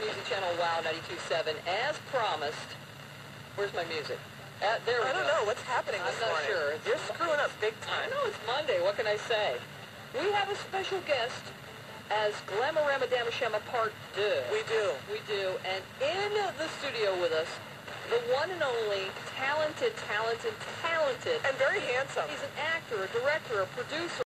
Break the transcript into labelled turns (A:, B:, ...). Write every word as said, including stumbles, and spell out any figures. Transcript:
A: Music Channel WOW ninety-two point seven. As promised, where's my music? Uh, there we
B: I don't
A: go.
B: know what's happening this
A: I'm not
B: morning.
A: sure. It's
B: You're screwing up big
A: I
B: time.
A: know it's Monday. What can I say? We have a special guest as Glamorama Damashama Part two.
B: We do.
A: We do. And in the studio with us, the one and only talented, talented, talented.
B: And very handsome.
A: He's an actor, a director, a producer.